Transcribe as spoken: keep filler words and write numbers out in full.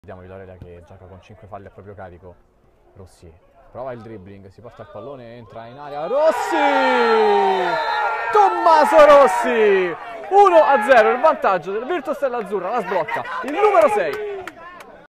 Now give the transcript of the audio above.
Vediamo Villareal che gioca con cinque falli a proprio carico. Rossi prova il dribbling, si porta il pallone, entra in area. Rossi! Tommaso Rossi! uno a zero, il vantaggio del Virtus Stella Azzurra, la sblocca il numero sei.